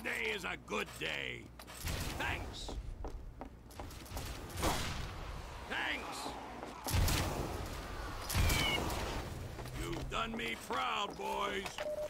Today is a good day. Thanks. Thanks. You've done me proud, boys.